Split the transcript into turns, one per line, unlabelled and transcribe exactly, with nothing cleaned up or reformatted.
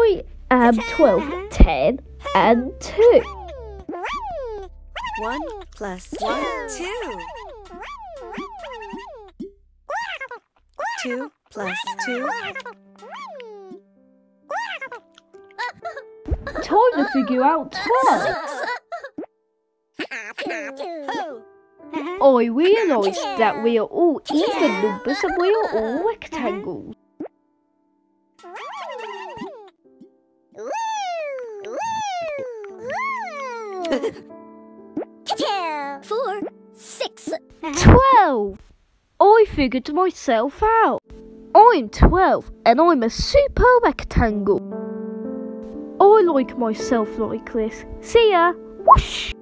I am twelve, ten, and two.
One plus one, two. Two plus two.
Time to figure out twelve. I realised that we are all even numbers and we are all rectangles.
Four, six.
Twelve! I figured myself out. I'm twelve and I'm a super rectangle. I like myself like this. See ya! Whoosh!